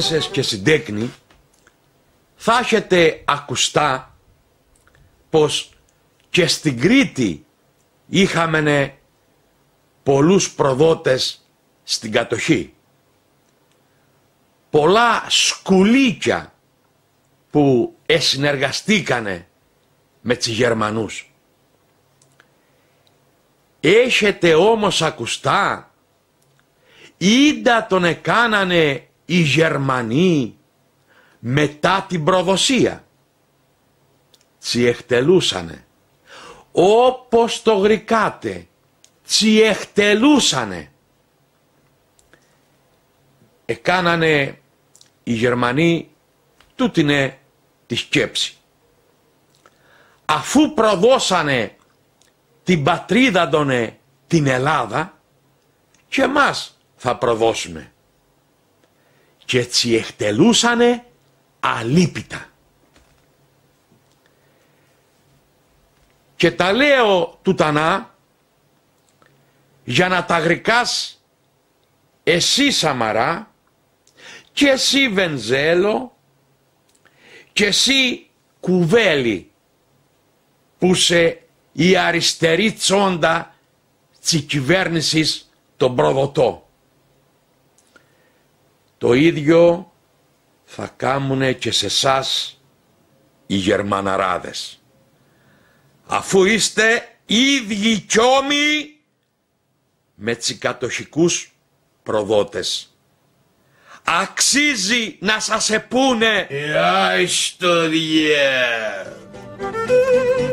συντέλεσες και συντέκνοι, θα έχετε ακουστά πως και στην Κρήτη είχαμε πολλούς προδότες στην κατοχή. Πολλά σκουλίκια που συνεργαστήκανε με τους Γερμανούς. Έχετε όμως ακουστά ίντα τον εκάνανε οι Γερμανοί μετά την προδοσία. Τσι εκτελούσανε, όπως το γρικάτε, τσι εκτελούσανε. Εκάνανε οι Γερμανοί τούτινε τη σκέψη. Αφού προδώσανε την πατρίδα τονε την Ελλάδα, και εμάς θα προδώσουμε. Και έτσι εκτελούσανε αλίπητα. Και τα λέω τούτανα για να τα γρικάς εσύ Σαμαρά και εσύ Βενζέλο και εσύ Κουβέλη, που σε η αριστερή τσόντα της κυβέρνησης των προδοτών. Το ίδιο θα κάνουνε και σε εσάς οι Γερμαναράδες, αφού είστε ίδιοι κιόμοι με τους κατοχικούς προδότες. Αξίζει να σας επούνε. Άιστο διέ.